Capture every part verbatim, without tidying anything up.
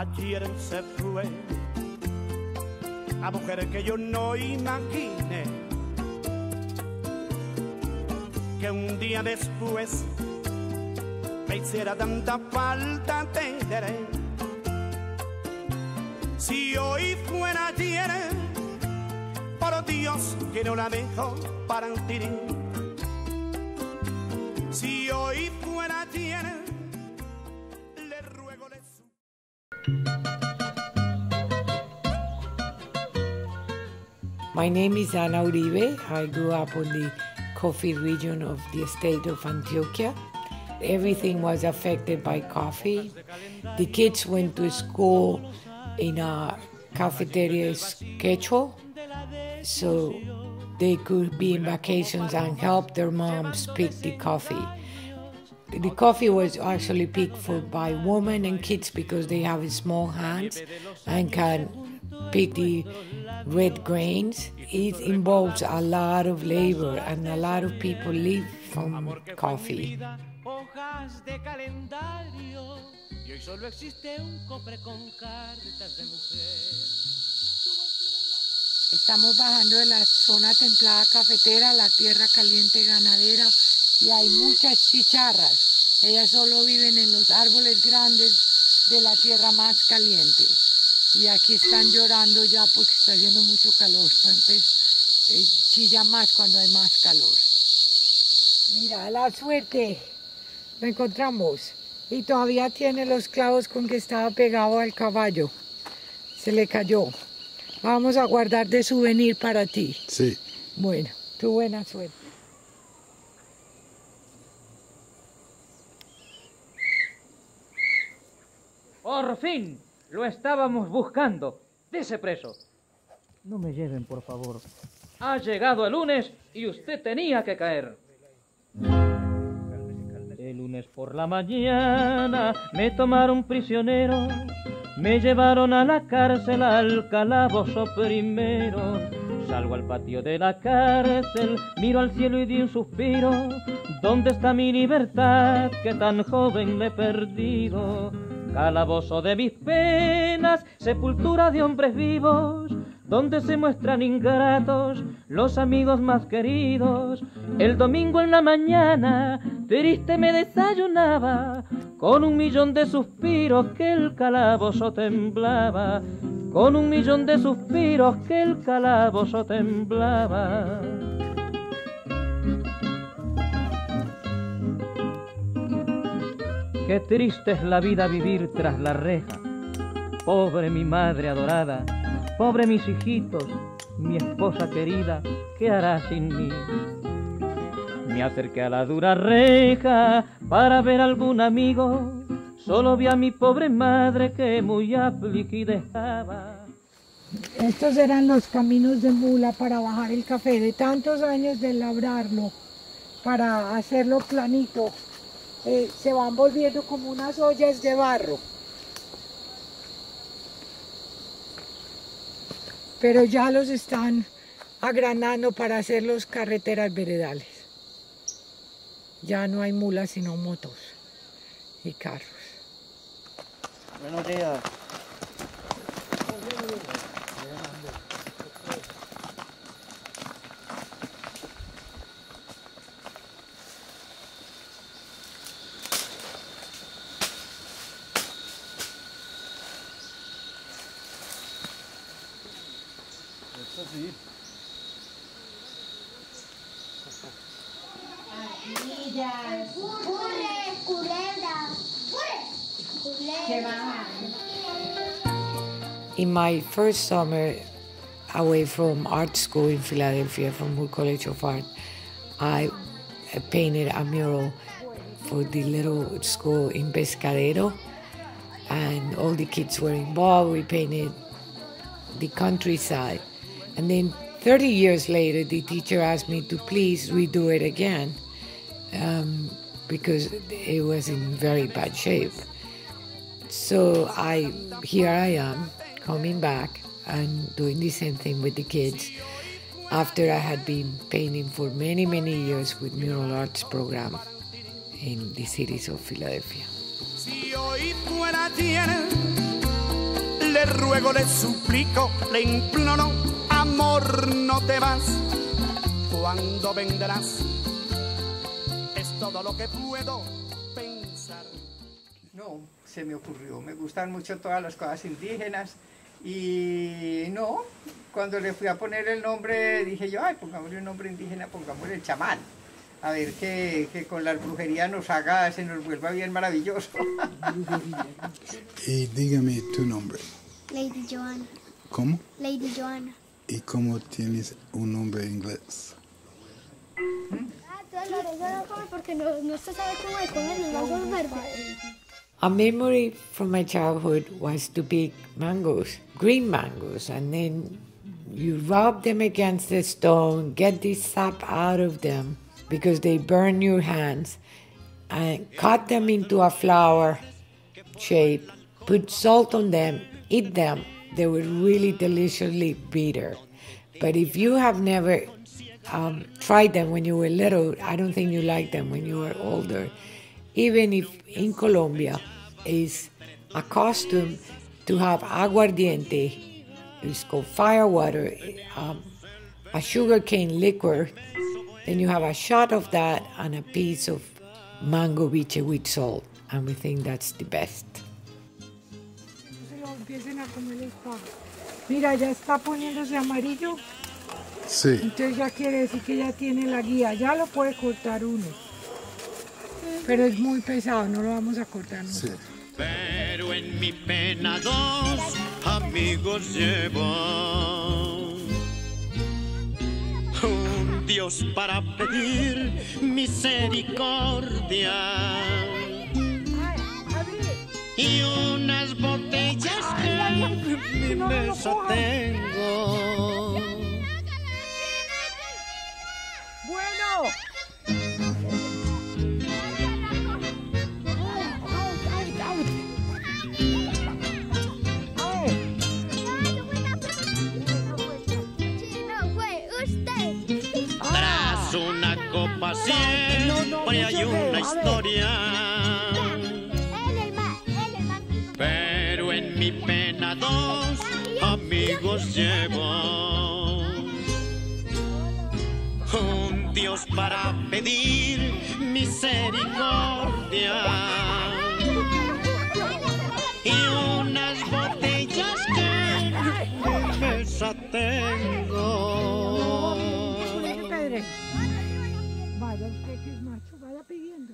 Ayer se fue la mujer que yo no imaginé que un día después me hiciera tanta falta. Te diré, si hoy fuera ayer, por Dios que no la dejo partir. Si hoy fuera ayer, le ruego le su... My name is Ana Uribe. I grew up in the coffee region of the state of Antioquia. Everything was affected by coffee. The kids went to school in a cafeteria schedule, so they could be in vacations and help their moms pick the coffee. The coffee was actually picked for by women and kids because they have small hands and can pick the red grains. It involves a lot of labor and a lot of people live from coffee. Estamos bajando de la zona templada cafetera a la tierra caliente ganadera y hay muchas chicharras. Ellas solo viven en los árboles grandes de la tierra más caliente. Y aquí están llorando ya porque está haciendo mucho calor. Entonces eh, chilla más cuando hay más calor. Mira, la suerte. Lo encontramos. Y todavía tiene los clavos con que estaba pegado al caballo. Se le cayó. Vamos a guardar de souvenir para ti. Sí. Bueno, tu buena suerte. Por fin, lo estábamos buscando. Dese preso. No me lleven, por favor. Ha llegado el lunes y usted tenía que caer. El lunes por la mañana me tomaron prisionero. Me llevaron a la cárcel, al calabozo primero. Salgo al patio de la cárcel, miro al cielo y di un suspiro. ¿Dónde está mi libertad que tan joven le he perdido? Calabozo de mis penas, sepultura de hombres vivos, donde se muestran ingratos los amigos más queridos. El domingo en la mañana, triste me desayunaba, con un millón de suspiros que el calabozo temblaba, con un millón de suspiros que el calabozo temblaba. Qué triste es la vida vivir tras la reja. Pobre mi madre adorada, pobre mis hijitos, mi esposa querida, ¿qué hará sin mí? Me acerqué a la dura reja para ver algún amigo. Solo vi a mi pobre madre que muy afligida estaba. Estos eran los caminos de mula para bajar el café, de tantos años de labrarlo, para hacerlo planito. Eh, se van volviendo como unas ollas de barro. Pero ya los están agranando para hacer las carreteras veredales. Ya no hay mulas sino motos y carros. Buenos días. Sí. In my first summer away from art school in Philadelphia, from Moore College of Art, I painted a mural for the little school in Pescadero, and all the kids were involved. We painted the countryside. And then thirty years later, the teacher asked me to please redo it again um, because it was in very bad shape. So I, here I am, coming back and doing the same thing with the kids after I had been painting for many, many years with Mural Arts program in the cities of Philadelphia. Si hoy fuera ayer, Le ruego, le suplico, le imploro, amor, no te vas. ¿Cuándo vendrás? Es todo lo que puedo pensar. No, se me ocurrió. Me gustan mucho todas las cosas indígenas. Y no, cuando le fui a poner el nombre, dije yo, ay, pongámosle un nombre indígena, pongámosle el chamán. A ver que, que con la brujería nos haga, se nos vuelva bien maravilloso. Y dígame tu nombre. Lady Joanna. ¿Cómo? Lady Joanna. ¿Y cómo tienes un nombre inglés? Ah, tú no comes porque no, no se sabe cómo es comer los mangos verdes. A memory from my childhood was to pick mangoes, green mangoes, and then you rub them against the stone, get the sap out of them because they burn your hands, and cut them into a flower shape, put salt on them, eat them. They were really deliciously bitter. But if you have never um, tried them when you were little, I don't think you like them when you are older. Even if in Colombia is a custom to have aguardiente, it's called firewater, um, a sugarcane liquor, then you have a shot of that and a piece of mango biche with salt, and we think that's the best. Mira, ya está poniéndose amarillo. Sí. Entonces ya quiere decir que ya tiene la guía. Ya lo puede cortar uno. Pero es muy pesado, no lo vamos a cortar nosotros. Sí. Pero en mi pena dos amigos llevo. Un Dios para pedir misericordia. Y unas botellas que en mi mesa tengo. Bueno. Tras una copa siempre hay una historia. Pero en mi pena dos amigos llevo. Un Dios para pedir misericordia. Y unas botellas que en mi mesa tengo. Vaya usted que es macho, vaya pidiendo.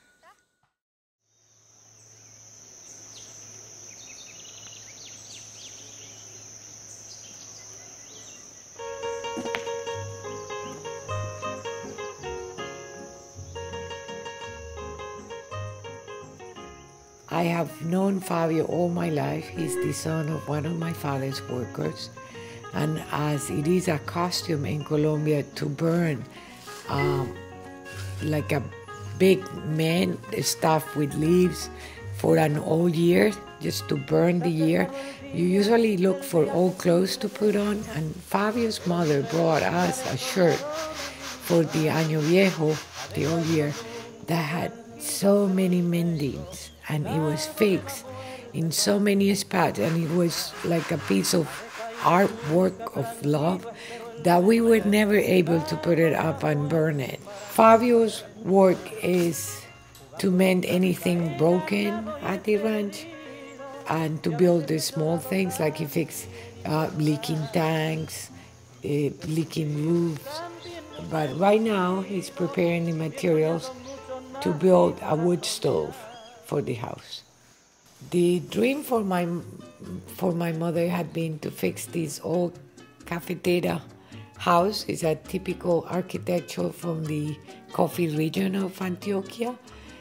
I have known Fabio all my life. He's the son of one of my father's workers. And as it is a custom in Colombia to burn um, like a big man stuffed with leaves for an old year, just to burn the year, you usually look for old clothes to put on. And Fabio's mother brought us a shirt for the Año Viejo, the old year, that had so many mendings. And it was fixed in so many spots, and it was like a piece of artwork of love that we were never able to put it up and burn it. Fabio's work is to mend anything broken at the ranch and to build the small things, like he fixed uh, leaking tanks, uh, leaking roofs. But right now he's preparing the materials to build a wood stove for the house. The dream for my for my mother had been to fix this old cafetera house. It's a typical architecture from the coffee region of Antioquia.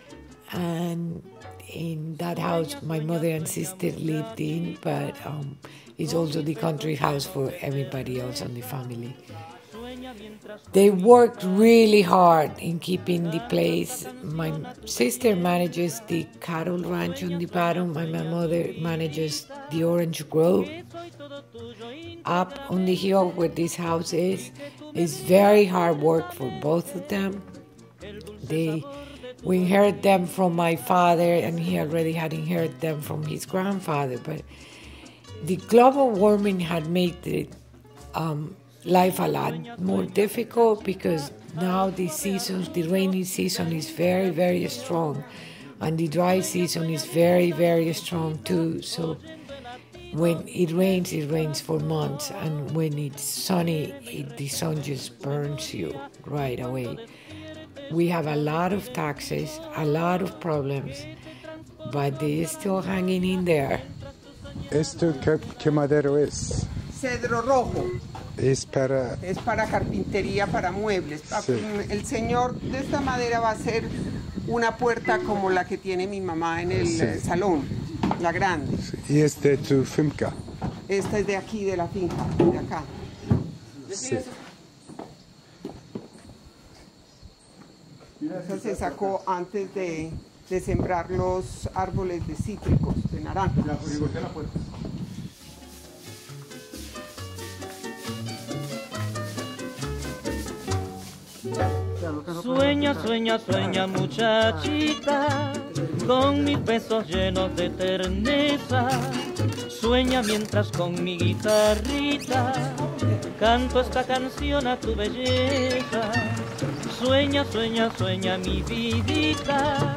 And in that house, my mother and sister lived in, but um, it's also the country house for everybody else in the family. They worked really hard in keeping the place. My sister manages the cattle ranch on the bottom, and my mother manages the orange grove. Up on the hill where this house is, is very hard work for both of them. They, we inherit them from my father, and he already had inherited them from his grandfather, but The global warming had made it, um, life a lot more difficult because now the seasons, the rainy season is very, very strong, and the dry season is very, very strong too. So when it rains, it rains for months, and when it's sunny, it, the sun just burns you right away. We have a lot of taxes, a lot of problems, but they're still hanging in there. ¿Esto qué, qué madero es? Cedro rojo. Es para... Es para carpintería, para muebles. Sí. El señor de esta madera va a hacer una puerta como la que tiene mi mamá en el Sí. salón, la grande. Sí. ¿Y es de tu finca? Esta es de aquí, de la finca, de acá. Sí. Esa se sacó antes de, de sembrar los árboles de cítricos, de naranja. La, la puerta. Sueña, sueña, sueña, muchachita, con mis besos llenos de terneza. Sueña mientras con mi guitarrita canto esta canción a tu belleza. Sueña, sueña, sueña, mi vidita.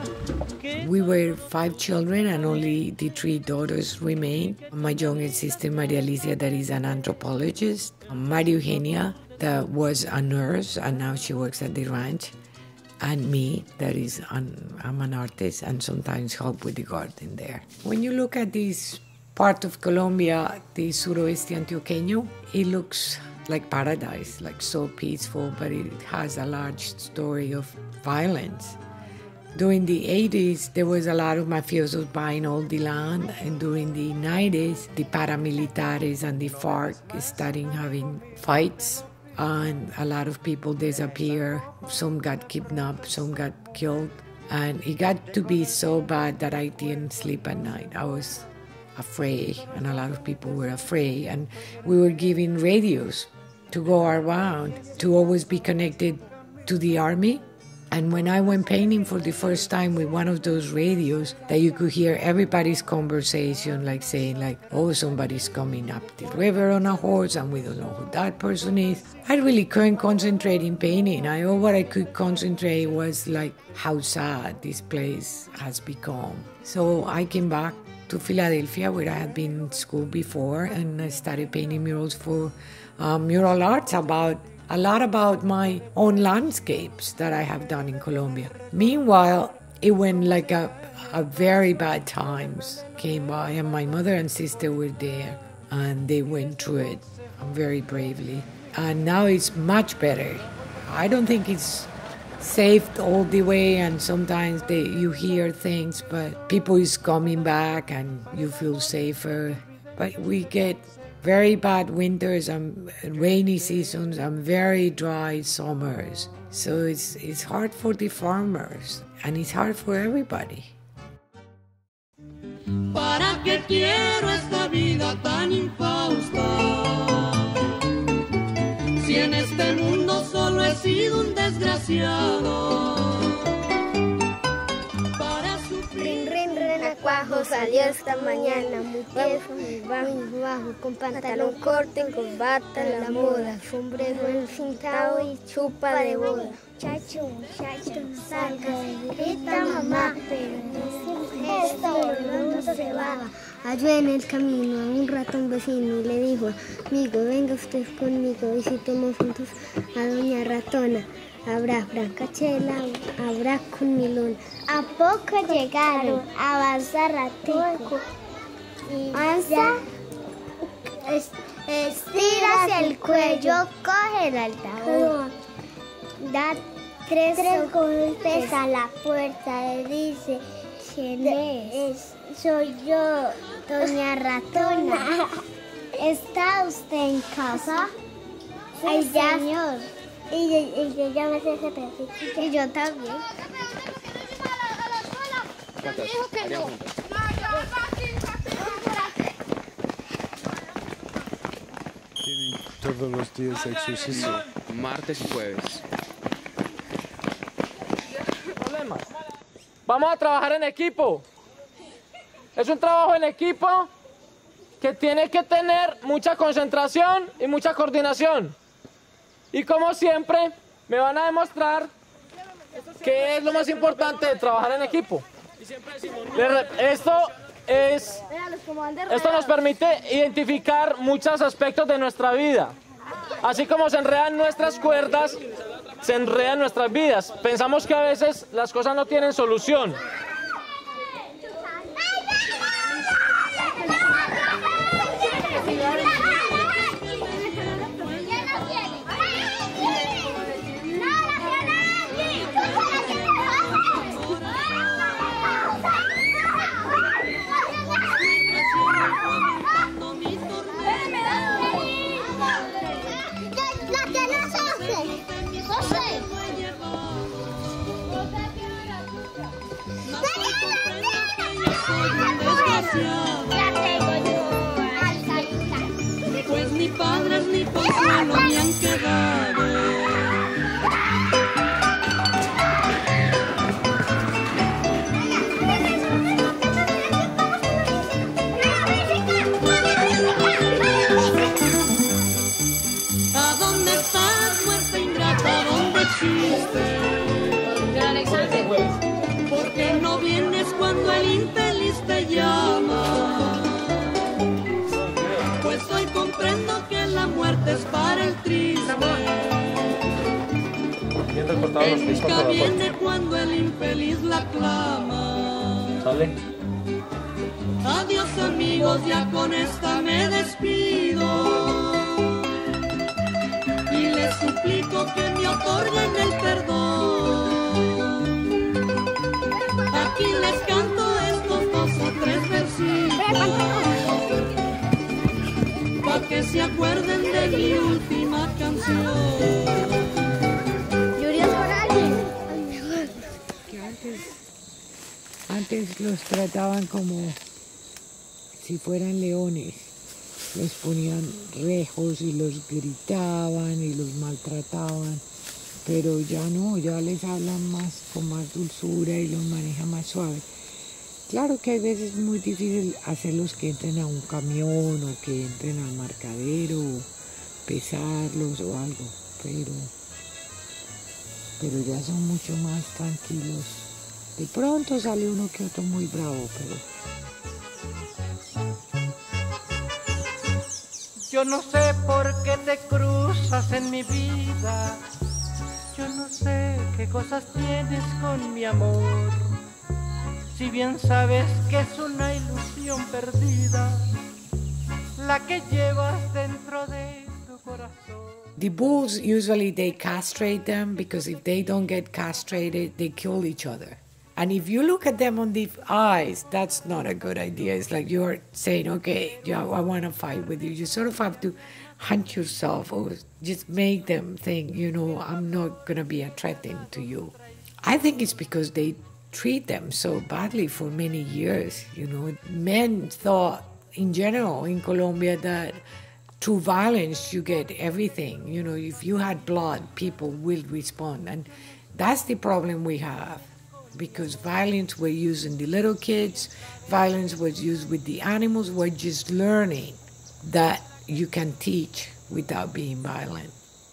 We were five children and only the three daughters remained. My youngest sister, Maria Alicia, that is an anthropologist. Maria Eugenia, that was a nurse and now she works at the ranch. And me, that is, an, I'm an artist and sometimes help with the garden there. When you look at this part of Colombia, the suroeste antioqueño, it looks like paradise, like so peaceful, but it has a large story of violence. During the eighties, there was a lot of mafiosos buying all the land, and during the nineties, the paramilitares and the FARC started having fights, and a lot of people disappeared. Some got kidnapped, some got killed, and it got to be so bad that I didn't sleep at night. I was afraid, and a lot of people were afraid, and we were given radios to go around, to always be connected to the army. And when I went painting for the first time with one of those radios that you could hear everybody's conversation, like saying like, oh, somebody's coming up the river on a horse and we don't know who that person is. I really couldn't concentrate in painting. I all what I could concentrate was like how sad this place has become. So I came back to Philadelphia where I had been in school before, and I started painting murals for um, mural arts about a lot about my own landscapes that I have done in Colombia. Meanwhile, it went like a, a very bad times came by, and my mother and sister were there, and they went through it very bravely. And now it's much better. I don't think it's safe all the way, and sometimes they, you hear things, but people is coming back and you feel safer. But we get very bad winters and rainy seasons and very dry summers. So it's, it's hard for the farmers and it's hard for everybody. ¿Para qué quiero esta vida tan infausta? Si en este mundo solo he sido un desgraciado. Cuajo salió esta mañana, muy tieso, muy bajo, muy bajo, con pantalón corto, en corbata, la moda, sombrero encintado y chupa de boda. Muchacho, muchacho, salga, grita mamá, pero esto no se va. Halló en el camino a un ratón vecino y le dijo, amigo, venga usted conmigo, visitemos juntos a doña ratona. Habrá francachela, habrá con milón. A poco llegaron, avanza ratico. Avanza, es, estiras el cuello, coge el altavoz. Da tres, tres golpes a la puerta, le dice, ¿quién es? Soy yo, doña ratona. ¿Está usted en casa? Sí, ay, ya, señor. Y yo, y yo ya me sé ese pedacito. Y yo también. Tienen todos los días exercicio. Martes y jueves. Problema. Vamos a trabajar en equipo. Es un trabajo en equipo que tiene que tener mucha concentración y mucha coordinación. Y como siempre, me van a demostrar qué es lo más importante de trabajar en equipo. Esto es, esto nos permite identificar muchos aspectos de nuestra vida. Así como se enredan nuestras cuerdas, se enredan nuestras vidas. Pensamos que a veces las cosas no tienen solución. Pues ni padres ni consuelo me han quedado. ¿A dónde estás, muerte ingrata? ¿Dónde existes? ¿Por qué no vienes cuando el infeliz te llama? Pues hoy comprendo que la muerte es para el triste. El nunca viene cuando el infeliz la clama. ¿Sale? Adiós amigos, ya con esta me despido. Y les suplico que me otorguen el perdón. Aquí les canto estos dos o tres versitos, pa' que se acuerden de mi última canción. Que antes, antes los trataban como si fueran leones. Les ponían rejos y los gritaban y los maltrataban. Pero ya no, ya les hablan más con más dulzura y los manejan más suave. Claro que hay veces muy difícil hacerlos que entren a un camión o que entren al marcadero, pesarlos o algo, pero, pero ya son mucho más tranquilos. De pronto sale uno que otro muy bravo, pero... Yo no sé por qué te cruzas en mi vida. Yo no sé qué cosas tienes con mi amor. Si bien sabes que es una ilusión perdida, la que llevas dentro de tu corazón. The bulls, usually they castrate them because if they don't get castrated, they kill each other. And if you look at them on the eyes, that's not a good idea. It's like you're saying, okay, yeah, I want to fight with you. You sort of have to hunt yourself or just make them think, you know, I'm not going to be a threat to you. I think it's because they treat them so badly for many years. You know, men thought in general in Colombia that through violence you get everything. You know, if you had blood, people will respond. And that's the problem we have. Because violence were used in the little kids, violence was used with the animals. We're just learning that you can teach without being violent.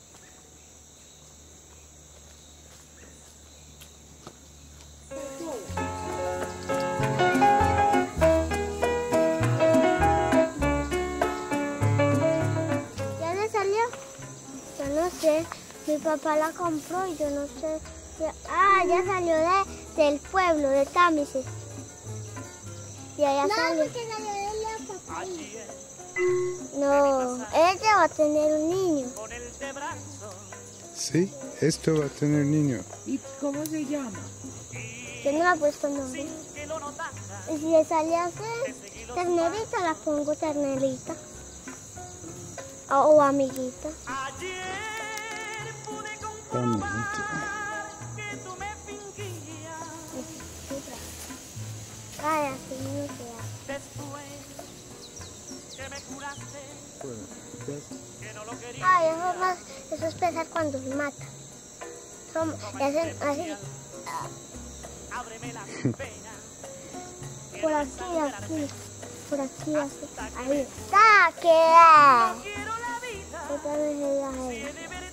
¿Ya le salió? Yo no sé. Mi papá la compró y yo no sé. Ah, ya salió de, del pueblo, de Támesis. Y allá no, salió. Porque salió de la papá. No, ella va a tener un niño. Sí, esto va a tener niño. ¿Y cómo se llama? Yo no le he puesto nombre. Y si le sale a hacer ternerita, la pongo ternerita. O, o amiguita. Amiguita. Ay, así no se hace. Ay, eso, más, eso es pesar cuando se mata. Son, hacen así. Por aquí, aquí. por aquí, así. Ahí está, queda. Otra vez ella ahí.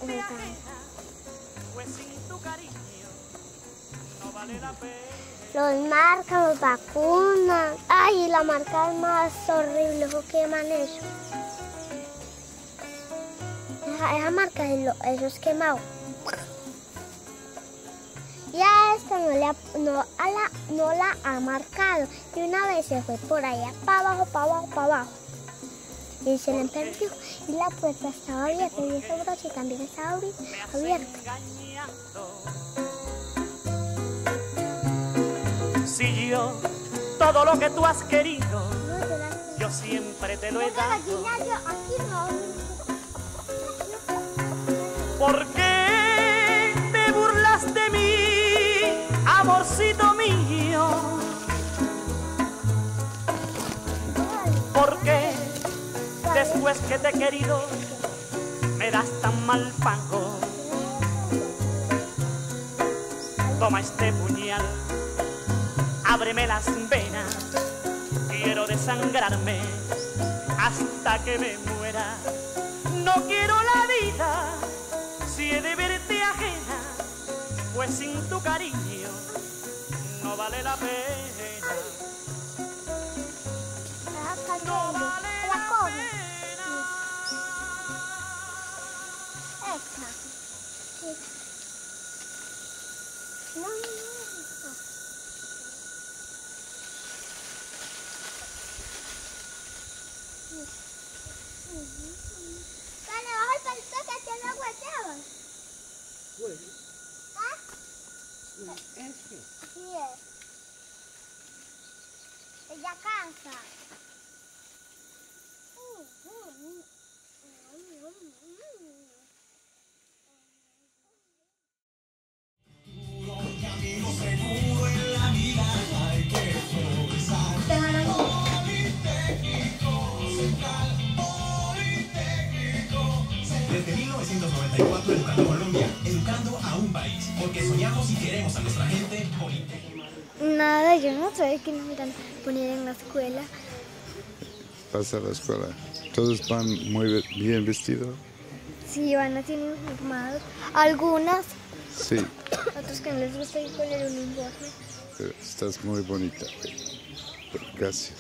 Los marcan, los vacunan. Ay, la marca es más horrible, ¿o queman eso? Esa, esa marca, eso es quemado. Y a esta no, le ha, no, a la, no la ha marcado. Y una vez se fue por allá, para abajo, para abajo, para abajo. Y se le perdió. Y la puerta estaba abierta. Y ese broche también estaba abierta. Si yo, todo lo que tú has querido, yo siempre te lo he dado. ¿Por qué te burlas de mí, amorcito mío? ¿Por qué después que te he querido me das tan mal pago? Toma este puñal, ábreme las venas, quiero desangrarme hasta que me muera. No quiero la vida si he de verte ajena, pues sin tu cariño no vale la pena. No vale la pena. No, no. Vale, baja el palito que te lo guardabas. ¿Ah? Este. Sí es. Ella cansa. Camino seguro en la vida hay que progresar. Politécnico Central, Politécnico Central. Desde mil novecientos noventa y cuatro educando a Colombia, educando a un país, porque soñamos y queremos a nuestra gente Politécnico. Nada, yo no sé qué nos van a poner en la escuela. Vas a la escuela. ¿Todos van muy bien vestidos? Sí, van así uniformados. Algunas. Sí. Otros que no les gusta ir con el uniforme. Pero estás muy bonita. Gracias.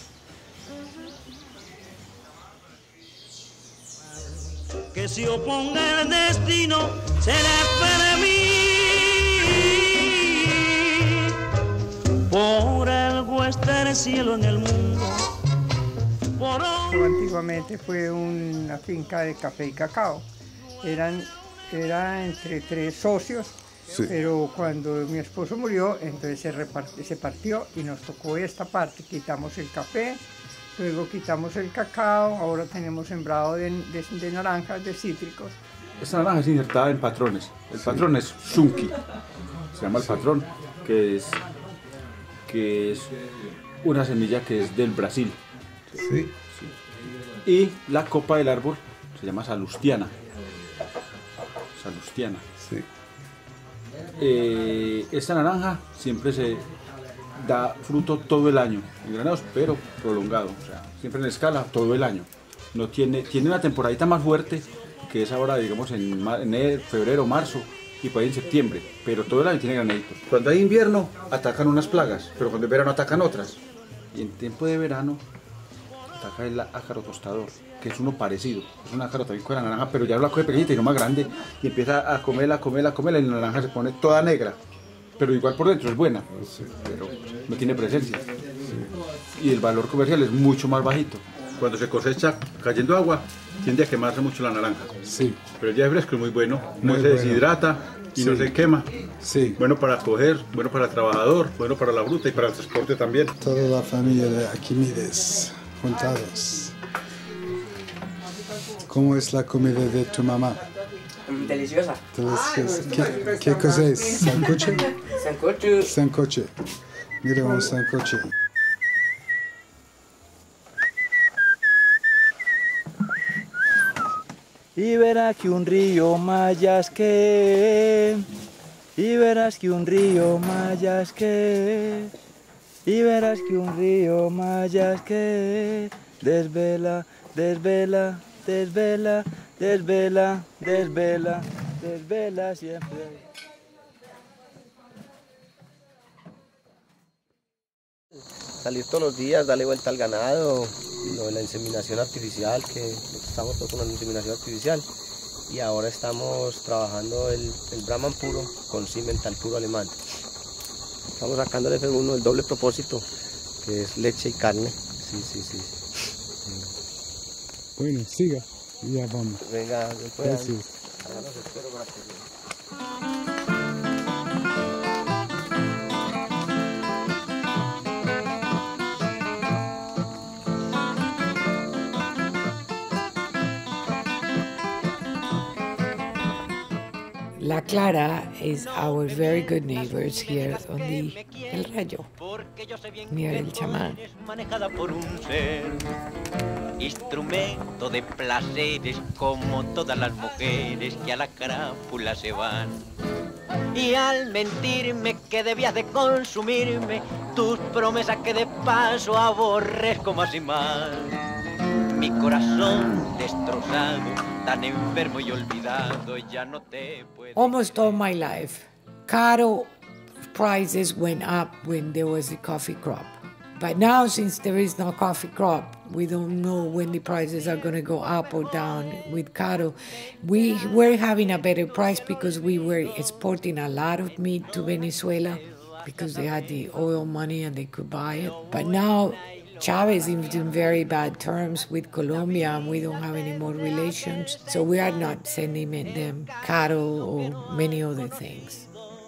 Uh-huh. Que se oponga el destino, será para mí. Por algo está el cielo en el mundo. Por Esto antiguamente fue una finca de café y cacao. Eran, era entre tres socios, sí. Pero cuando mi esposo murió, entonces se, repart- se partió y nos tocó esta parte. Quitamos el café, luego quitamos el cacao, ahora tenemos sembrado de, de, de naranjas, de cítricos. Esta naranja es insertada en patrones. El sí. patrón es Sunki, se llama el patrón, que es, que es una semilla que es del Brasil. Sí. Sí. Y la copa del árbol se llama salustiana. Salustiana. Sí. Eh, esta naranja siempre se da fruto todo el año, en granados, pero prolongado, o sea, siempre en escala todo el año. No tiene, tiene una temporadita más fuerte, que es ahora, digamos, en enero, febrero, marzo, y por ahí en septiembre, pero todo el año tiene granaditos. Cuando hay invierno, atacan unas plagas, pero cuando es verano atacan otras. Y en tiempo de verano, ataca el ácaro tostador, que es uno parecido, es un ácaro también con la naranja, pero ya la coge pequeñita y no más grande, y empieza a comerla, a comerla, a comerla, y la naranja se pone toda negra, pero igual por dentro es buena, pero no tiene presencia. Y el valor comercial es mucho más bajito. Cuando se cosecha cayendo agua, tiende a quemarse mucho la naranja. Sí. Pero el día de fresco es muy bueno, no muy se bueno. deshidrata y sí. no se quema. Sí. Bueno para coger, bueno para el trabajador, bueno para la fruta y para el transporte también. Toda la familia de Arquímedes juntados. ¿Cómo es la comida de tu mamá? Deliciosa. Deliciosa. ¿Qué, qué cosa es? ¿Sancoche? Sancoche. Sancoche. Mira un sancoche. Y verás que un río mayas que, y verás que un río mayas que, y verás que un río mayas que desvela, desvela, desvela, desvela, desvela, desvela siempre. Salir todos los días, darle vuelta al ganado, lo de la inseminación artificial, que estamos todos con la inseminación artificial, y ahora estamos trabajando el, el Brahman puro con Simmental puro alemán. Estamos sacando el F uno, el doble propósito, que es leche y carne. Sí, sí, sí. Bueno, siga, ya vamos. Venga, después. Gracias. Ahora los espero para que... La Clara is our very good neighbors here on the El Rayo, near El Chamán. Manejada por un ser, instrumento de placeres como todas las mujeres que a la crápula se van. Y al mentirme que debías de consumirme, tus promesas que de paso aborrezco más y más. Mi corazón destrozado, tan enfermo y olvidado, ya no te puedo... Almost all my life, cattle prices went up when there was a coffee crop. But now, since there is no coffee crop, we don't know when the prices are going to go up or down with cattle. We were having a better price because we were exporting a lot of meat to Venezuela because they had the oil money and they could buy it. But now, Chavez is in very bad terms with Colombia and we don't have any more relations. So we are not sending them cattle or many other things.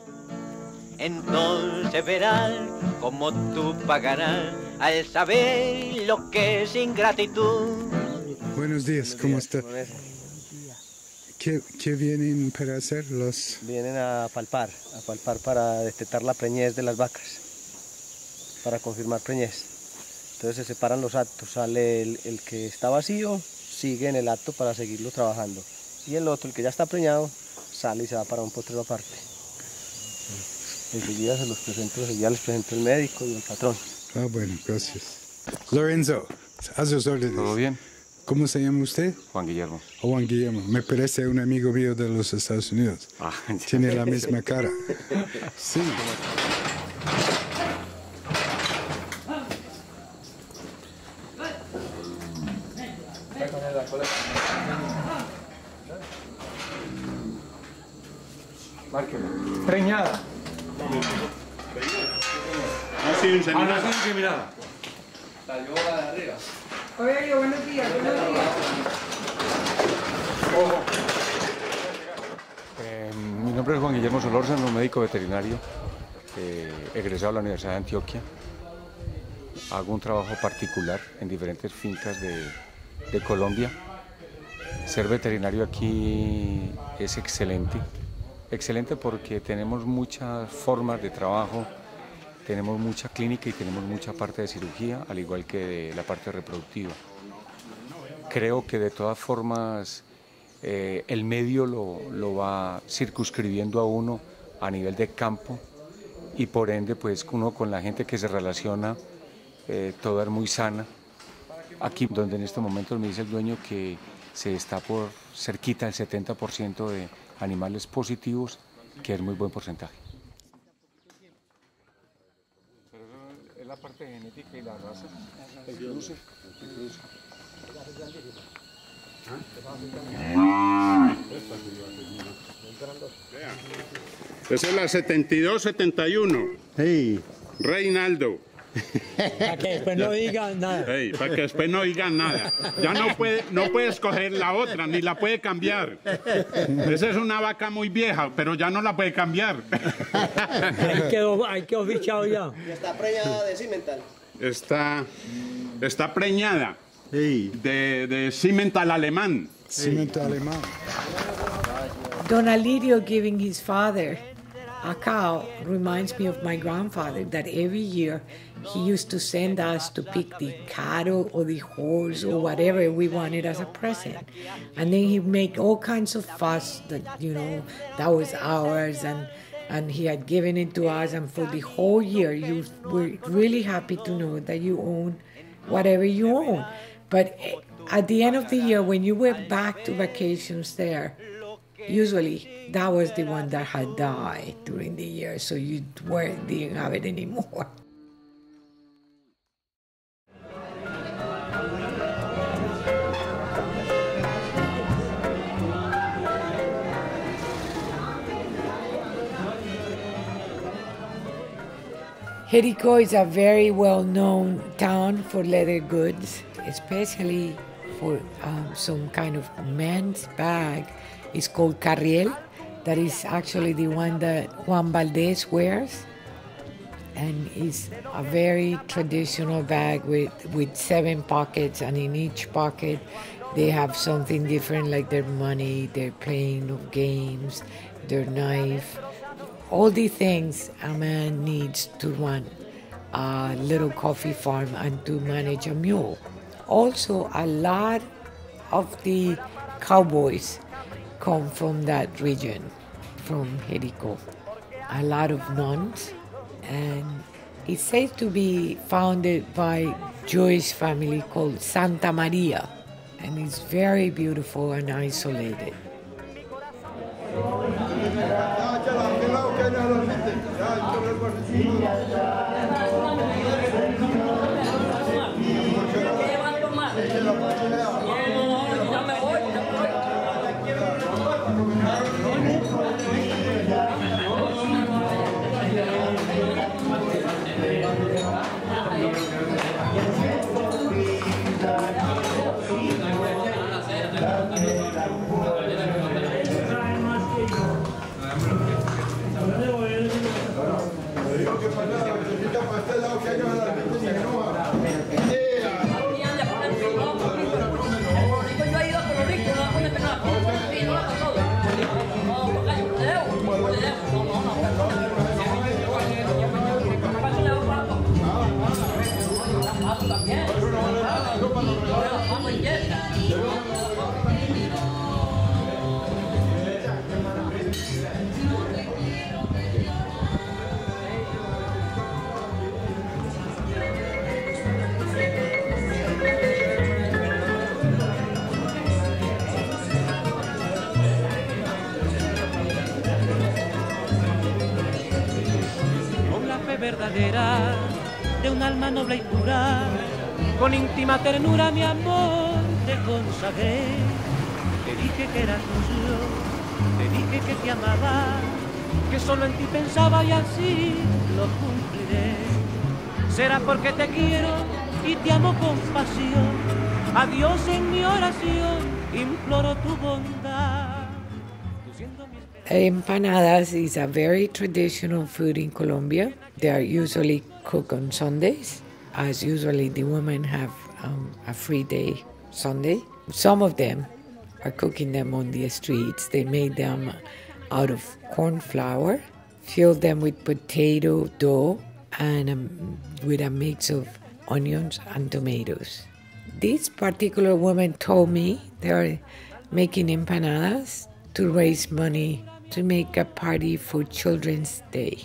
Entonces verás como tú pagarás al saber lo que es ingratitud. Buenos días, ¿cómo está? ¿Qué, ¿Qué vienen para hacer los...? Vienen a palpar, a palpar para detectar la preñez de las vacas, para confirmar preñez. Entonces se separan los actos, sale el, el que está vacío, sigue en el acto para seguirlo trabajando. Y el otro, el que ya está preñado, sale y se va para un potrero aparte. Enseguida se los presento, enseguida les presento el médico y el patrón. Ah, bueno, gracias. Lorenzo, a sus órdenes. ¿Todo bien? ¿Cómo se llama usted? Juan Guillermo. Oh, Juan Guillermo. Me parece un amigo mío de los Estados Unidos. Ah, tiene la misma cara. Sí. Márquela. Preñada. Ha sido inseminada. Ah, no, inseminada. Salió la de arriba. Oye, buenos días, buenos días. Eh, mi nombre es Juan Guillermo Solórzano, médico veterinario, eh, egresado de la Universidad de Antioquia. Hago un trabajo particular en diferentes fincas de, de Colombia. Ser veterinario aquí es excelente. Excelente porque tenemos muchas formas de trabajo, tenemos mucha clínica y tenemos mucha parte de cirugía, al igual que de la parte reproductiva. Creo que de todas formas eh, el medio lo, lo va circunscribiendo a uno a nivel de campo y por ende pues uno con la gente que se relaciona eh, toda es muy sana. Aquí donde en estos momentos me dice el dueño que se está por cerquita del setenta por ciento de animales positivos, que es muy buen porcentaje. Pero es la parte genética y la raza, el cruce, el cruce. Esa es la setenta y dos setenta y uno. Sí. Reinaldo. Para que después no digan nada. Hey, para que después no digan nada. Ya no puede, no puede escoger la otra, ni la puede cambiar. Esa es una vaca muy vieja, pero ya no la puede cambiar. Ahí quedó, ahí quedó fichado ya. Y está preñada de Simmental. Está, está preñada sí. de, de Simmental alemán. Simmental alemán. Don Alirio giving his father a cow reminds me of my grandfather, that every year he used to send us to pick the cattle or the horse or whatever we wanted as a present. And then he'd make all kinds of fuss that, you know, that was ours and, And he had given it to us, and for the whole year, you were really happy to know that you own whatever you own. But at the end of the year, when you went back to vacations there, usually that was the one that had died during the year, so you weren't, didn't have it anymore. Jerico is a very well-known town for leather goods, especially for um, some kind of men's bag. It's called Carriel. That is actually the one that Juan Valdez wears. And it's a very traditional bag with, with seven pockets, and in each pocket they have something different, like their money, their playing of games, their knife. All the things a man needs to run a little coffee farm and to manage a mule. Also, a lot of the cowboys come from that region, from Jerico. A lot of nuns, and it's said to be founded by Jewish family called Santa Maria, and it's very beautiful and isolated. Verdadera de un alma noble y pura, con íntima ternura mi amor te consagré. Te dije que eras tuyo, te dije que te amaba, que solo en ti pensaba y así lo cumpliré. Será porque te quiero y te amo con pasión, a Dios en mi oración imploro tu bondad. Empanadas is a very traditional food in Colombia. They are usually cooked on Sundays, as usually the women have um, a free day Sunday. Some of them are cooking them on the streets. They made them out of corn flour, filled them with potato dough, and um, with a mix of onions and tomatoes. This particular woman told me they are making empanadas to raise money to make a party for Children's Day.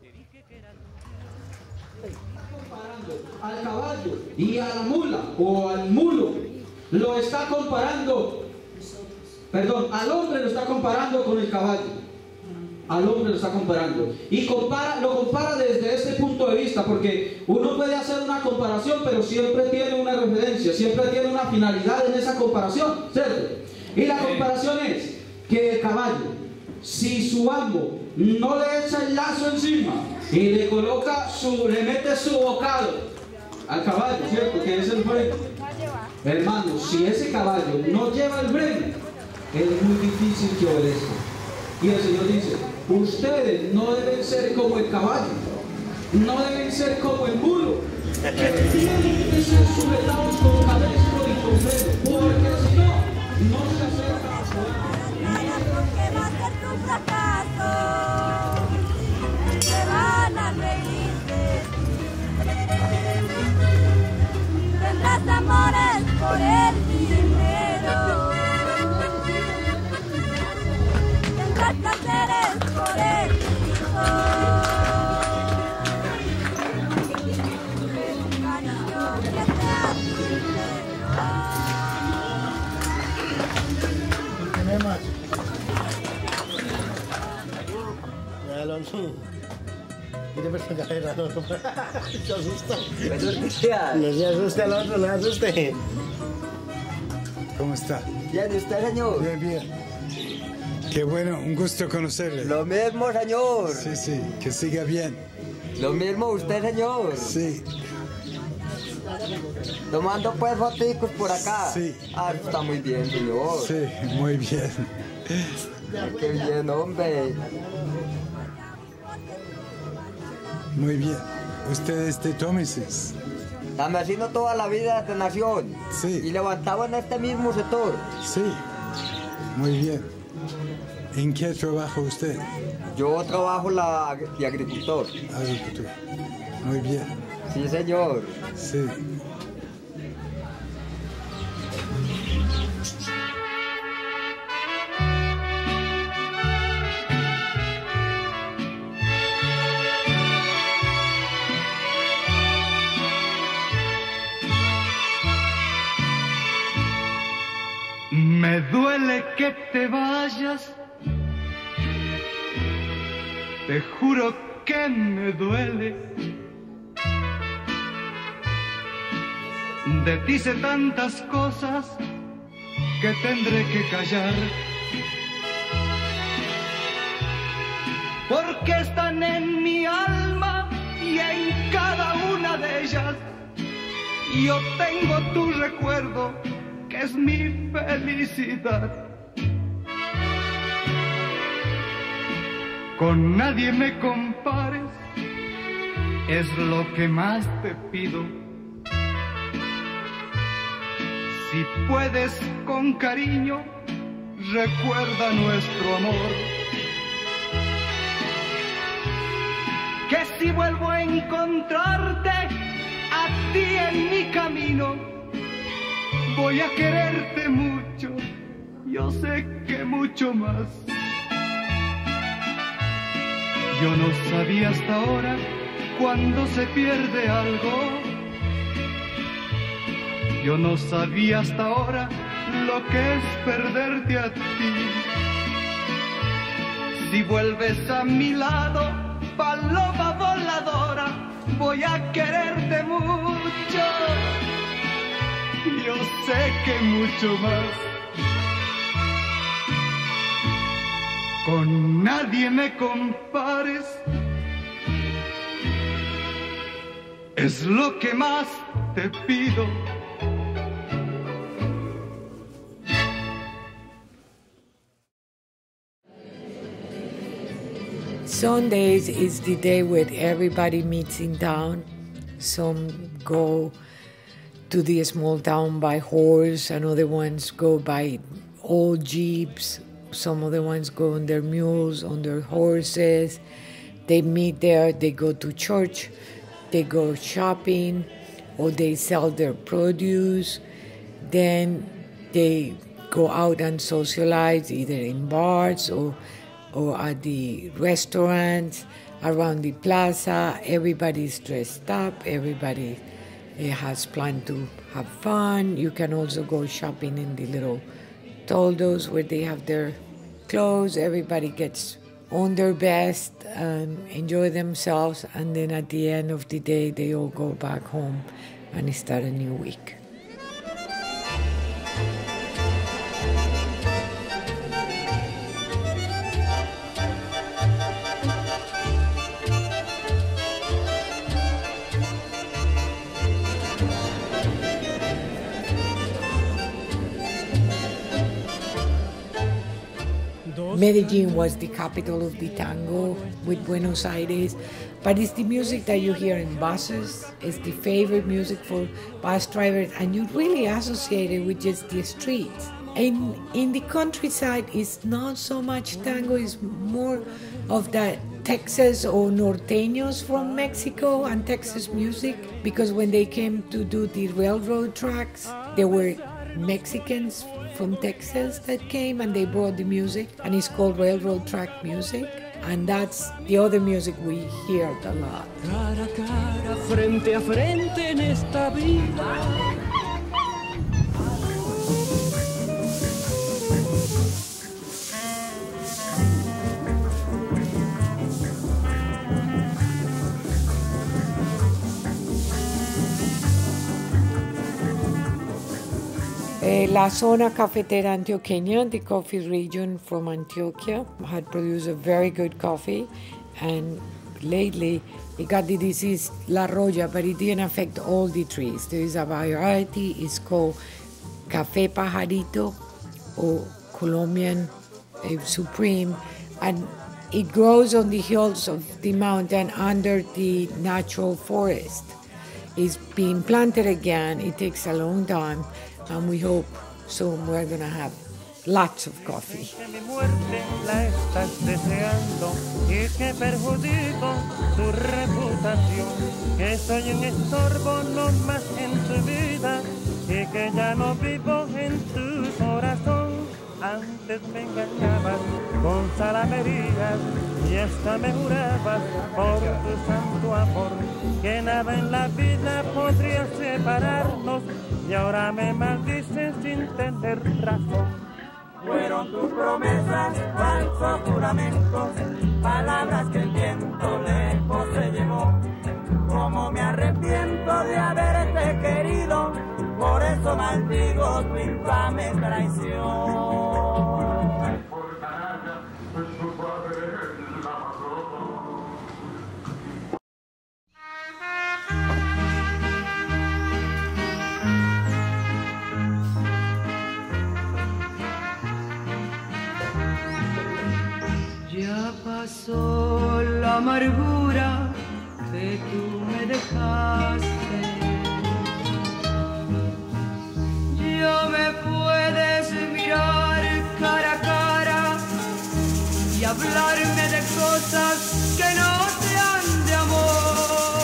Al caballo y a la mula o al mulo lo está comparando, perdón, al hombre lo está comparando con el caballo, al hombre lo está comparando y compara, lo compara desde este punto de vista, porque uno puede hacer una comparación, pero siempre tiene una referencia, siempre tiene una finalidad en esa comparación, ¿cierto? Y la comparación es que el caballo, si su amo no le echa el lazo encima y le coloca su, le mete su bocado al caballo, ¿cierto? Que es el freno. Hermano, si ese caballo no lleva el freno, es muy difícil que obedezca. Y el Señor dice, ustedes no deben ser como el caballo, no deben ser como el mulo, que tienen que ser sujetados con cabestro y con freno, porque si no, no se acerca a su que va a ser tu fracaso, te van a reírte. Tendrás amores por el dinero, tendrás placeres por el dinero. Ay, Alonso. Mire por su carrera, Alonso. Se asusta. No se asuste, Alonso, no se asuste. ¿Cómo está? Bien, ¿y usted, señor? Bien, bien. Qué bueno, un gusto conocerle. Lo mismo, señor. Sí, sí, que siga bien. Lo mismo usted, señor. Sí. Tomando pues foticos por acá. Sí. Ah, está muy bien, señor. Sí, muy bien. Qué bien, hombre. Muy bien. ¿Usted es de Tómesis? Tan vecino toda la vida de Nación. Sí. Y levantado en este mismo sector. Sí. Muy bien. ¿En qué trabaja usted? Yo trabajo la, de agricultor. Agricultor. Muy bien. Sí, señor. Sí. Me duele que te vayas, te juro que me duele. De ti sé tantas cosas que tendré que callar, porque están en mi alma y en cada una de ellas yo tengo tu recuerdo, que es mi felicidad. Con nadie me compares, es lo que más te pido. Si puedes con cariño, recuerda nuestro amor. Que si vuelvo a encontrarte a ti en mi camino, voy a quererte mucho, yo sé que mucho más. Yo no sabía hasta ahora cuando se pierde algo. Yo no sabía hasta ahora lo que es perderte a ti. Si vuelves a mi lado, paloma voladora, voy a quererte mucho. Yo sé que mucho más. Con nadie me compares, es lo que más te pido. Sundays is the day where everybody meets in town. Some go to the small town by horse, and other ones go by old jeeps. Some other ones go on their mules, on their horses. They meet there, they go to church, they go shopping, or they sell their produce. Then they go out and socialize either in bars or or at the restaurants, around the plaza. Everybody's dressed up, everybody uh, has planned to have fun. You can also go shopping in the little toldos where they have their clothes. Everybody gets on their best and enjoy themselves, and then at the end of the day they all go back home and start a new week. Medellin was the capital of the tango with Buenos Aires, but it's the music that you hear in buses. It's the favorite music for bus drivers, and you really associate it with just the streets. And in the countryside, it's not so much tango, it's more of that Texas or norteños from Mexico and Texas music, because when they came to do the railroad tracks, there were Mexicans from Texas that came and they brought the music, and it's called railroad track music, and that's the other music we hear a lot. Cara a cara, frente a frente en esta vida. The La Zona Cafetera Antioqueña, the coffee region from Antioquia, had produced a very good coffee, and lately it got the disease La Roya, but it didn't affect all the trees. There is a variety, it's called Café Pajarito or Colombian uh, Supreme, and it grows on the hills of the mountain under the natural forest. It's being planted again. It takes a long time, and we hope soon we're going to have lots of coffee. Mi muerte la estás deseando y que perjudico tu reputación, que soy un estorbo no más en tu vida y que ya no vivo en tu corazón. Antes me engañabas con salamerías y hasta me jurabas por tu santo amor que nada en la vida podría separarnos, y ahora me maldices sin tener razón. Fueron tus promesas, falsos juramentos, palabras que el viento lejos se llevó. Como me arrepiento de haberte querido, por eso maldigo tu infame traición. Ya pasó la amargura que tú me dejaste. Ya me puedes mirar cara a cara y hablarme de cosas que no sean de amor.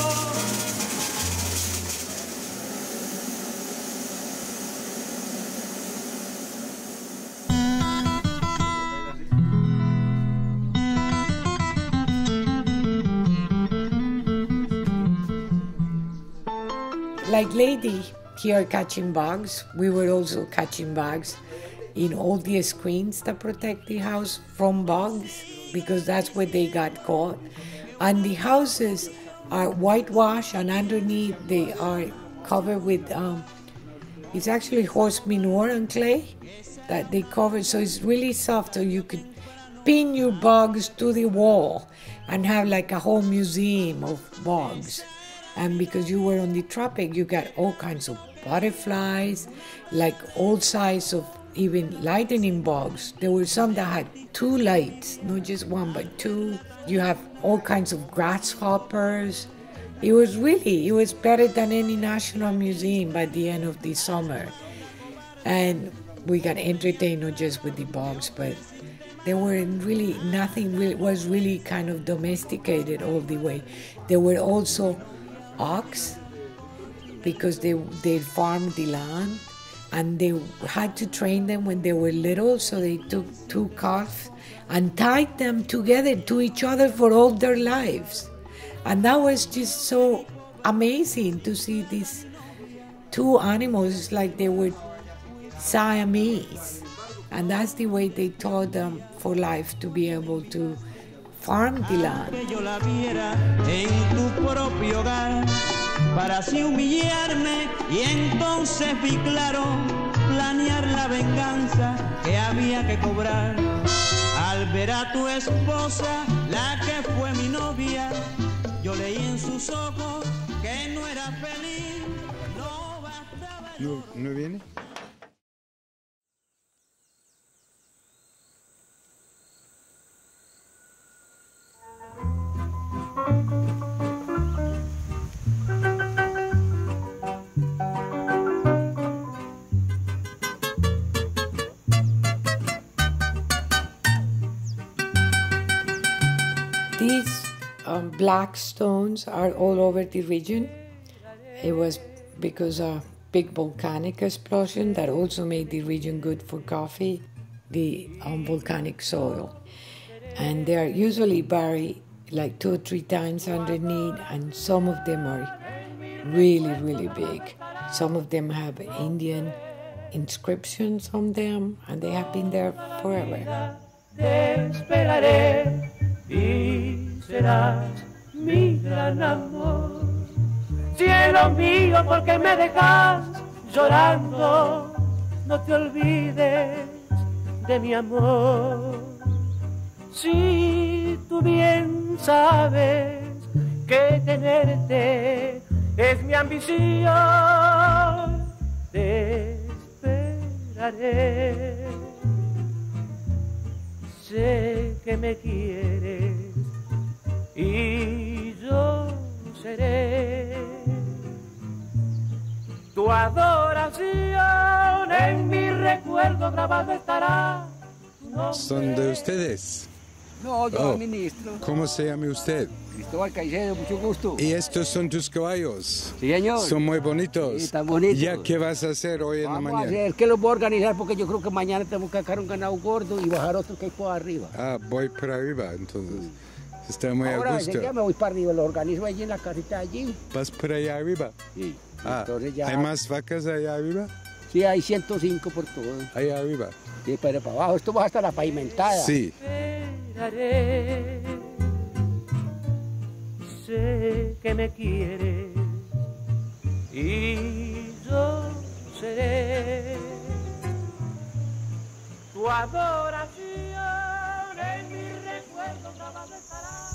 Like Lady here catching bugs, we were also catching bugs in all the screens that protect the house from bugs, because that's where they got caught. And the houses are whitewashed, and underneath they are covered with, um, it's actually horse manure and clay that they cover, so it's really soft, so you could pin your bugs to the wall and have like a whole museum of bugs. And because you were on the tropic, you got all kinds of butterflies, like all size of even lightning bugs. There were some that had two lights, not just one, but two. You have all kinds of grasshoppers. It was really, it was better than any national museum by the end of the summer. And we got entertained not just with the bugs, but there were really, nothing really, was really kind of domesticated all the way. There were also ox, because they they farmed the land, and they had to train them when they were little, so they took two calves and tied them together to each other for all their lives. And that was just so amazing to see these two animals like they were Siamese. And that's the way they taught them for life, to be able to farm the land. Que yo la viera en tu propio hogar, para así humillarme, y entonces vi claro planear la venganza que había que cobrar. Al ver a tu esposa, la que fue mi novia, yo leí en sus ojos que no era feliz, no bastaba. ¿No, no viene? These um, black stones are all over the region. It was because of a big volcanic explosion that also made the region good for coffee, the um, volcanic soil. And they are usually buried like two or three times underneath, and some of them are really, really big. Some of them have Indian inscriptions on them, and they have been there forever. Te esperaré y serás mi gran amor. Cielo mío, ¿por qué me dejas llorando? no te olvides de mi amor. Si tú bien sabes que tenerte es mi ambición, te esperaré. Sé que me quieres y yo seré tu adoración, en mi recuerdo grabado estará. ¿Son de ustedes? No, yo Oh, soy ministro. ¿Cómo se llama usted? Cristóbal Caicedo, mucho gusto. ¿Y estos son tus caballos? Sí, señor. Son muy bonitos. Sí, están bonitos. ¿Ya qué vas a hacer hoy en la Vamos a mañana? hacer, que los voy a organizar porque yo creo que mañana tenemos que sacar un ganado gordo y bajar otro que hay por arriba. Ah, voy para arriba, entonces. Está muy Ahora, a ese gusto. día me voy para arriba, lo organizo allí en la casita allí. ¿Vas para allá arriba? Sí. Ah, Entonces ya- ¿hay más vacas allá arriba? Sí, hay ciento cinco por todo. Allá arriba. Sí, pero para abajo, esto va hasta la pavimentada. Sí. Esperaré. Sé que me quieres y yo seré tu adoración, en mi recuerdo grabado estará.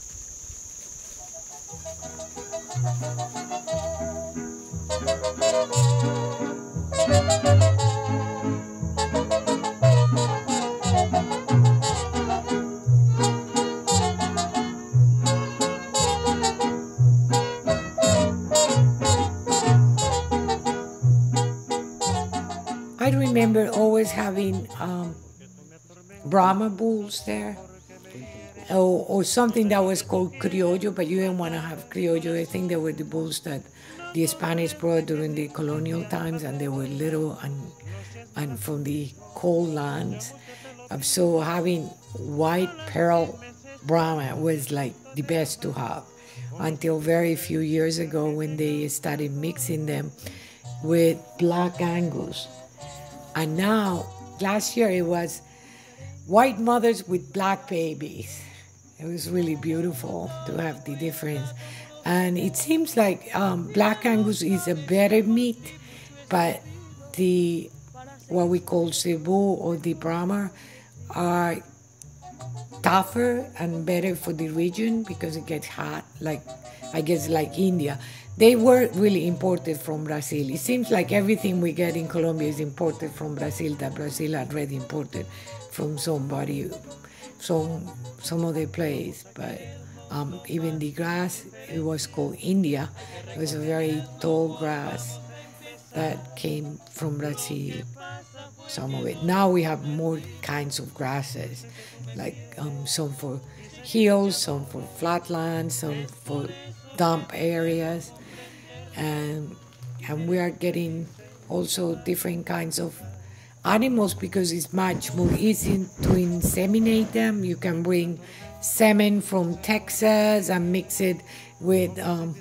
I remember always having um, Brahma bulls there, or, or something that was called criollo, but you didn't want to have criollo. I think they were the bulls that the Spanish brought during the colonial times, and they were little and and from the cold lands. Um, so having white pearl Brahma was like the best to have, until very few years ago when they started mixing them with black Angus. And now, last year it was white mothers with black babies. It was really beautiful to have the difference. And it seems like um, black Angus is a better meat, but the, what we call Cebu or the Brahma are tougher and better for the region because it gets hot, like, I guess like India. They were really imported from Brazil. It seems like everything we get in Colombia is imported from Brazil, that Brazil already imported from somebody, some, some other place. But um, even the grass, it was called India. It was a very tall grass that came from Brazil, some of it. Now we have more kinds of grasses, like um, some for hills, some for flatlands, some for dump areas. And, and we are getting also different kinds of animals because it's much more easy to inseminate them. You can bring semen from Texas and mix it with, um,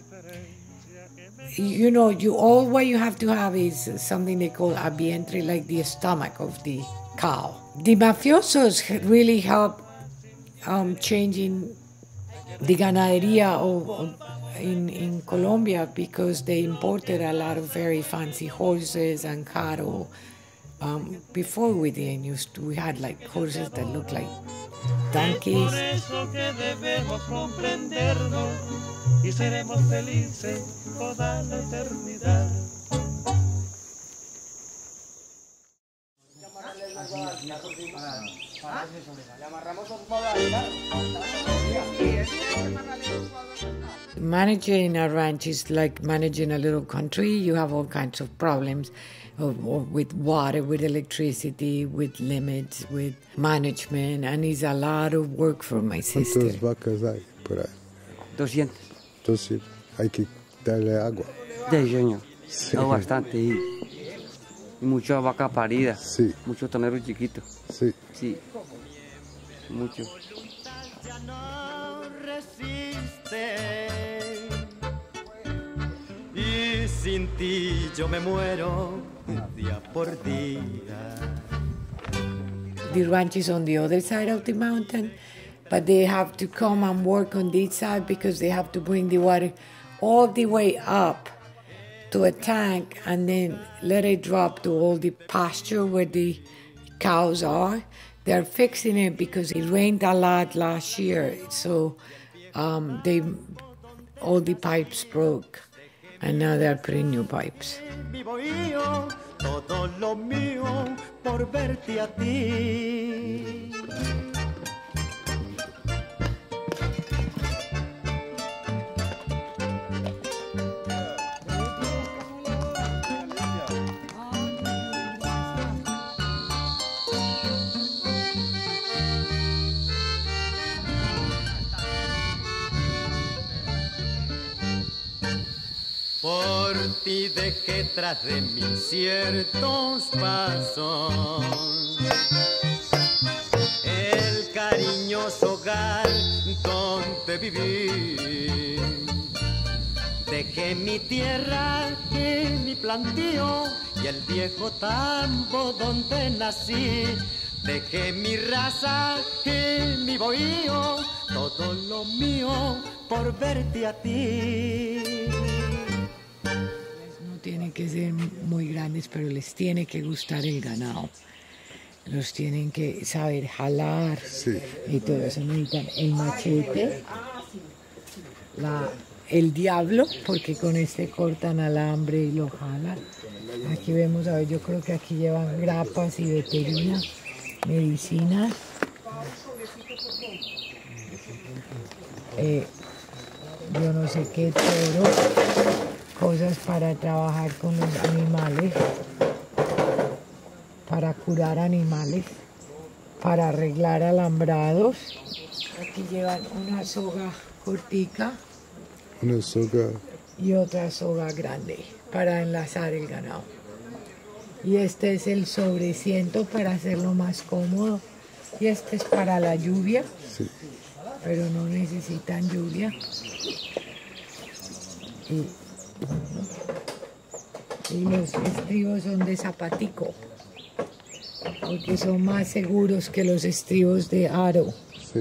you know, you all what you have to have is something they call a vientre, like the stomach of the cow. The mafiosos really help um, changing the ganaderia of, of In, in Colombia because they imported a lot of very fancy horses and cattle. Um, before we didn't used to, we had like horses that looked like donkeys. Por eso que debemos comprendernos y seremos felices toda la eternidad. Managing a ranch is like managing a little country. You have all kinds of problems of, of, with water, with electricity, with limits, with management, and it's a lot of work for my sister. ¿Cuántas vacas hay por ahí? doscientos. Entonces hay que darle agua. De señor. Sí. No, bastante. Y, y muchas vacas paridas. Sí. Muchos toneros chiquitos. Sí. Sí. Mucho. Y sin ti yo me muero día por día. The ranch is on the other side of the mountain, but they have to come and work on this side because they have to bring the water all the way up to a tank and then let it drop to all the pasture where the cows are. They're fixing it because it rained a lot last year, so um, they all the pipes broke, and now they're putting new pipes. Vivo yo, todo lo mío por verte a ti. Por ti dejé tras de mí ciertos pasos, el cariñoso hogar donde viví. Dejé mi tierra y mi plantío y el viejo tambo donde nací. Dejé mi raza y mi bohío, todo lo mío por verte a ti. Tienen que ser muy grandes, pero les tiene que gustar el ganado. Los tienen que saber jalar, sí. Y todo eso. Necesitan el machete, la, el diablo, porque con este cortan alambre y lo jalan. Aquí vemos, a ver, yo creo que aquí llevan grapas y veterina, medicina. Eh, yo no sé qué toro. Cosas para trabajar con los animales, para curar animales, para arreglar alambrados. Aquí llevan una soga cortica. Una soga. Y otra soga grande para enlazar el ganado. Y este es el sobreciento para hacerlo más cómodo. Y este es para la lluvia, sí. Pero no necesitan lluvia. Y Y los estribos son de zapatico, porque son más seguros que los estribos de aro. Sí.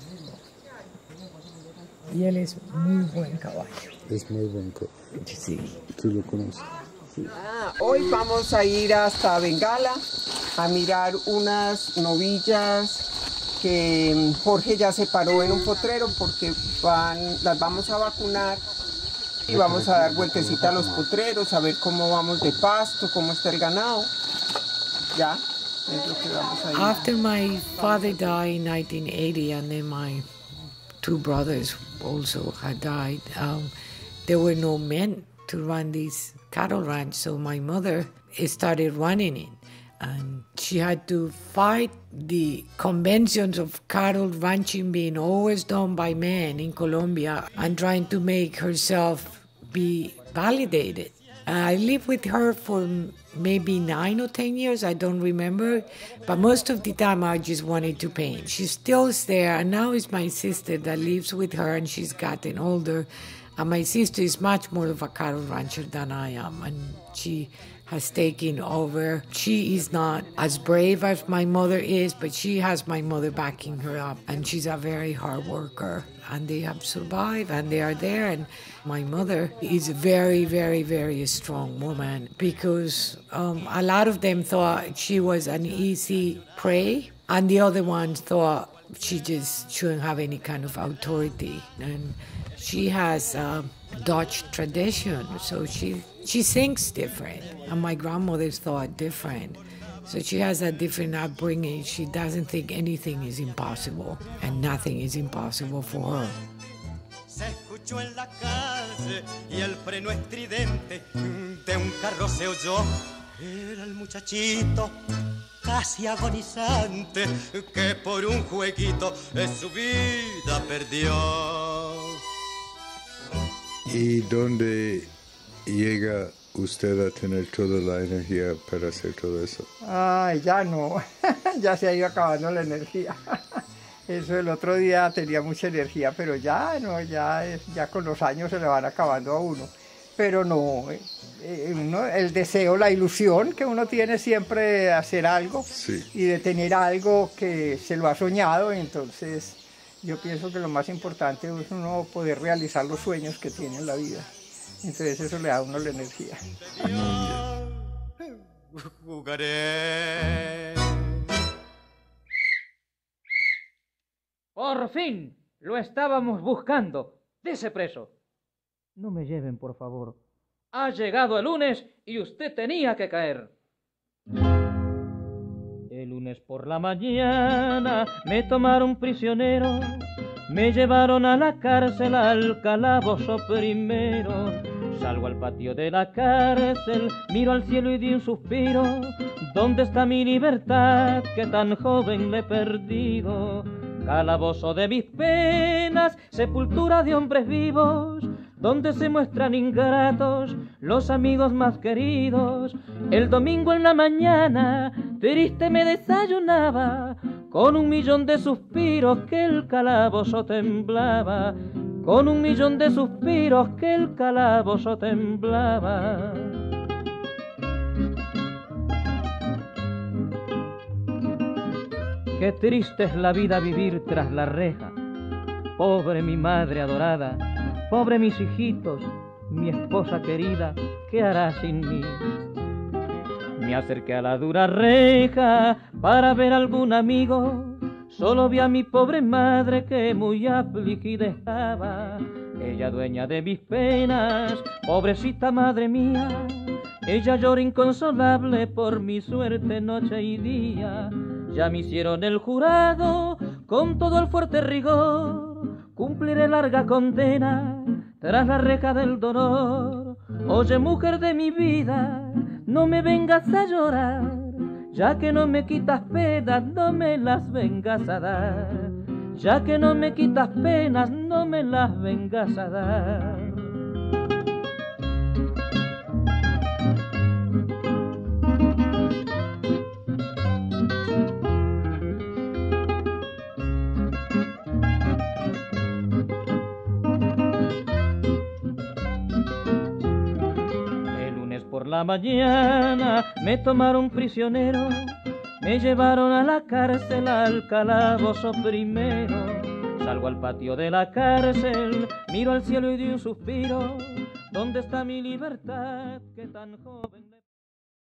Y él es muy buen caballo. Es muy buen caballo. Sí. ¿Tú lo conoces? Sí. Ah, hoy vamos a ir hasta Bengala a mirar unas novillas que Jorge ya separó en un potrero porque van, las vamos a vacunar. Y vamos a dar vueltecita a los potreros, a ver cómo vamos de pasto, cómo está el ganado. Ya, es lo que vamos a ir. After my father died in nineteen eighty, and then my two brothers also had died, um, there were no men to run these cattle ranch, so my mother started running it. And she had to fight the conventions of cattle ranching being always done by men in Colombia and trying to make herself be validated. I lived with her for maybe nine or ten years, I don't remember, but most of the time I just wanted to paint. She still is there, and now it's my sister that lives with her, and she's gotten older. And my sister is much more of a cattle rancher than I am, and she has taken over. She is not as brave as my mother is, but she has my mother backing her up, and she's a very hard worker, and they have survived, and they are there. And my mother is a very, very, very strong woman, because um, a lot of them thought she was an easy prey, and the other ones thought she just shouldn't have any kind of authority. And she has a Dutch tradition, so she she thinks different, and my grandmother's thought different. So she has a different upbringing. She doesn't think anything is impossible, and nothing is impossible for her. Se escuchó en la calle y el freno estridente de un carro se oyó. Era el muchachito casi agonizante que por un jueguito su vida perdió. ¿Y dónde llega usted a tener toda la energía para hacer todo eso? Ay, ya no, ya se ha ido acabando la energía. Eso el otro día tenía mucha energía, pero ya no, ya, es, ya con los años se le van acabando a uno. Pero no, eh, uno, el deseo, la ilusión que uno tiene siempre de hacer algo, sí, y de tener algo que se lo ha soñado, entonces yo pienso que lo más importante es uno poder realizar los sueños que tiene en la vida. Entonces eso le da a uno la energía. Jugaré. Por fin, lo estábamos buscando. Dese preso. No me lleven, por favor. Ha llegado el lunes y usted tenía que caer. El lunes por la mañana me tomaron prisionero, me llevaron a la cárcel, al calabozo primero. Salgo al patio de la cárcel, miro al cielo y di un suspiro. ¿Dónde está mi libertad que tan joven le he perdido? Calabozo de mis penas, sepultura de hombres vivos, donde se muestran ingratos los amigos más queridos. El domingo en la mañana, triste me desayunaba, con un millón de suspiros que el calabozo temblaba, con un millón de suspiros que el calabozo temblaba. Qué triste es la vida vivir tras la reja, pobre mi madre adorada, pobre mis hijitos, mi esposa querida, ¿qué hará sin mí? Me acerqué a la dura reja para ver algún amigo, solo vi a mi pobre madre que muy afligida estaba. Ella dueña de mis penas, pobrecita madre mía, ella llora inconsolable por mi suerte noche y día. Ya me hicieron el jurado con todo el fuerte rigor, cumpliré larga condena tras la reja del dolor. Oye, mujer de mi vida, no me vengas a llorar, ya que no me quitas penas, no me las vengas a dar. Ya que no me quitas penas, no me las vengas a dar. Por la mañana me tomaron prisionero, me llevaron a la cárcel, al calabozo primero. Salgo al patio de la cárcel, miro al cielo y di un suspiro. ¿Dónde está mi libertad que tan joven?